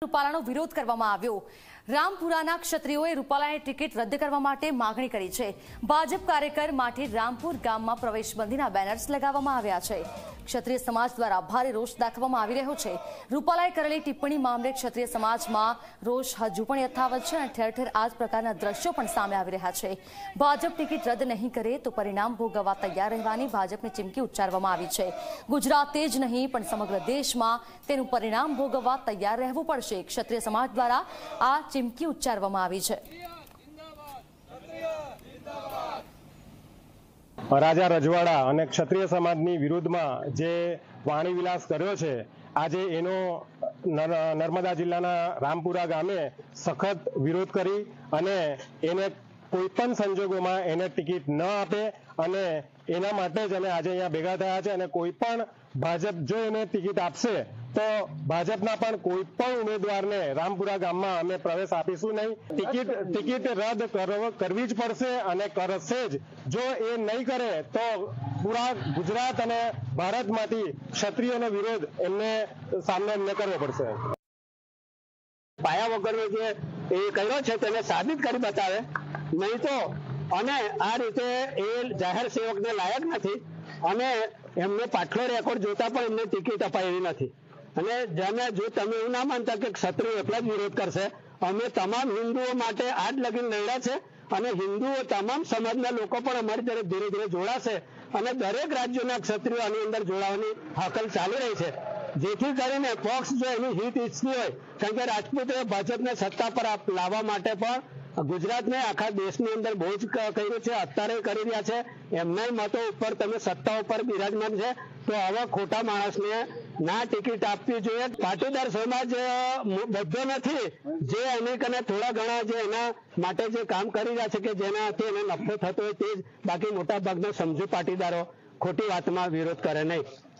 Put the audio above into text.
રૂપાલાનો વિરોધ કરવામાં આવ્યો। રામપુરાના ક્ષત્રિયોએ રૂપાલાની ટિકિટ રદ કરવા માટે માંગણી કરી છે। ભાજપ કાર્યકર માટે રામપુર ગામમાં પ્રવેશબંધીના બેનર્સ લગાવવામાં આવ્યા છે। ક્ષત્રિય સમાજ દ્વારા ભારે રોષ દાખવવામાં આવી રહ્યો છે। રૂપાલાએ કરેલી ટિપ્પણી મામલે ક્ષત્રિય સમાજમાં રોષ હજુ પણ યથાવત છે અને ઠેર ઠેર આ જ પ્રકારના દ્રશ્યો પણ સામે આવી રહ્યા છે। ભાજપ ટિકિટ રદ નહીં કરે તો પરિણામ ભોગવવા તૈયાર રહેવાની ભાજપની ચીમકી ઉચ્ચારવામાં આવી છે। ગુજરાતે જ નહીં પણ સમગ્ર દેશમાં તેનું પરિણામ ભોગવવા તૈયાર રહેવું પડશે। ક્ષત્રિય સમાજ દ્વારા આ ચીમકી ઉચ્ચારવામાં આવી છે। રાજા રજવાડા અને ક્ષત્રિય સમાજની વિરુદ્ધમાં જે વાણી વિલાસ કર્યો છે, આજે એનો નર્મદા જિલ્લાના રામપુરા ગામે સખત વિરોધ કરી અને એને કોઈ પણ સંજોગોમાં એને ટિકિટ ન આપે અને એના માટે જ અમે આજે અહીંયા ભેગા થયા છે। અને કોઈ પણ ભાજપ જો એને ટિકિટ આપશે તો ભાજપના પણ કોઈ પણ ઉમેદવારને રામપુરા ગામમાં અમે પ્રવેશ આપીશું નહીં। ટિકિટ રદ કરવી જ પડશે અને કરશે જ। જો એ નહીં કરે તો પૂરા ગુજરાત અને ભારતમાંથી ક્ષત્રિયોનો વિરોધ એમને સામનો એમને કરવો પડશે। પાયા વગરનો જે એ કર્યો છે તેને સાબિત કરી બતાવે, નહીં તો અને આ રીતે એ જાહેર સેવકને લાયક નથી અને એમને પાછલો રેકોર્ડ જોતા પણ એમને ટિકિટ અપાયેલી નથી। અને જેને જો તમે એવું ના માનતા કે ક્ષત્રિય એટલા જ વિરોધ કરશે, અમે તમામ હિન્દુઓ માટે આજ લગીન લડ્યા છે અને હિન્દુઓ તમામ સમાજના લોકો પણ અમારી તરફ ધીરે ધીરે જોડાશે અને દરેક રાજ્યોના ક્ષત્રિયો આની અંદર જોડાવાની હાકલ ચાલી રહી છે, જેથી કરીને પક્ષ જો એની હિત ઈચ્છતી હોય, કારણ કે રાજપૂતોએ ભાજપને સત્તા પર લાવવા માટે પણ ગુજરાતને આખા દેશની અંદર બહુ જ કર્યું છે, અત્યારે કરી રહ્યા છે। એમના મતો ઉપર તમે સત્તા ઉપર બિરાજમાન છે તો આવા ખોટા માણસને ના ટિકિટ આપવી જોઈએ। પાટીદાર સમાજ બધો નથી, જે એની કને થોડા ઘણા જે એના માટે જે કામ કરી રહ્યા છે કે જેનાથી એને નફો થતો હોય તે જ, બાકી મોટા ભાગના સમજુ પાટીદારો ખોટી વાતમાં વિરોધ કરે નહીં।